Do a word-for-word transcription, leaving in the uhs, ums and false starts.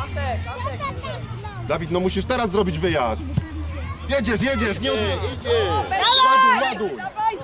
Dawid, no musisz teraz zrobić wyjazd. Jedziesz, jedziesz, nie od... Idzie! Ładuj, ładuj.